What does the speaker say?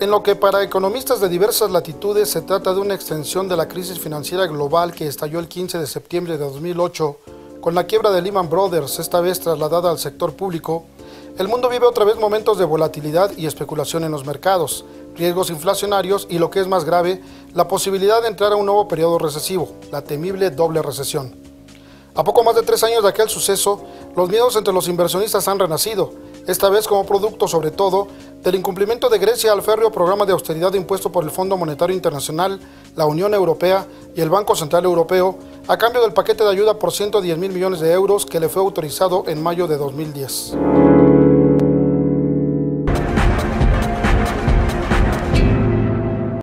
En lo que para economistas de diversas latitudes se trata de una extensión de la crisis financiera global que estalló el 15 de septiembre de 2008, con la quiebra de Lehman Brothers, esta vez trasladada al sector público, el mundo vive otra vez momentos de volatilidad y especulación en los mercados, riesgos inflacionarios y, lo que es más grave, la posibilidad de entrar a un nuevo periodo recesivo, la temible doble recesión. A poco más de 3 años de aquel suceso, los miedos entre los inversionistas han renacido, esta vez como producto sobre todo del incumplimiento de Grecia al férreo programa de austeridad impuesto por el Fondo Monetario Internacional, la Unión Europea y el Banco Central Europeo, a cambio del paquete de ayuda por 110.000 millones de euros que le fue autorizado en mayo de 2010.